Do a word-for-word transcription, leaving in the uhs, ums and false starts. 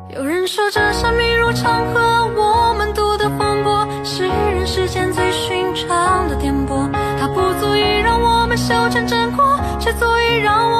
有人说这生命如长河，我们渡的风波是人世间最寻常的颠簸，它不足以让我们修成正果，却足以让我